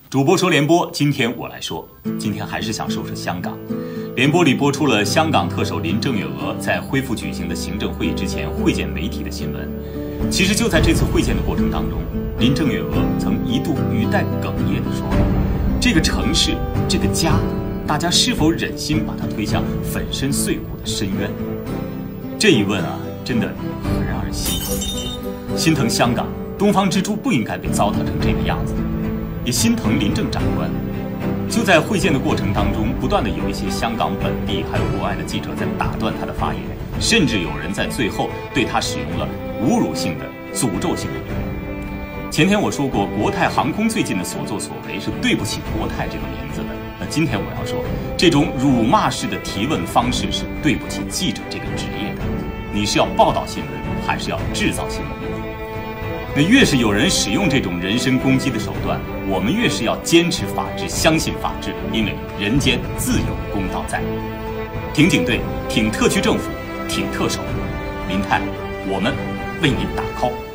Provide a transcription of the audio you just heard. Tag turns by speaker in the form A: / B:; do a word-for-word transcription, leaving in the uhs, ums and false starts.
A: 主播说联播，今天我来说，今天还是想说说香港。联播里播出了香港特首林郑月娥在恢复举行的行政会议之前会见媒体的新闻。其实就在这次会见的过程当中，林郑月娥曾一度语带哽咽地说：“这个城市，这个家，大家是否忍心把它推向粉身碎骨的深渊？”这一问啊，真的很让人心疼。心疼香港，东方之珠不应该被糟蹋成这个样子。也心疼林郑长官。就在会见的过程当中，不断的有一些香港本地还有国外的记者在打断他的发言，甚至有人在最后对他使用了侮辱性的、诅咒性的语言。前天我说过，国泰航空最近的所作所为是对不起国泰这个名字的。那今天我要说，这种辱骂式的提问方式是对不起记者这个职业的。你是要报道新闻，还是要制造新闻？那越是有人使用这种人身攻击的手段，我们越是要坚持法治，相信法治，因为人间自有公道在。挺警队，挺特区政府，挺特首，林泰，我们为您打 call。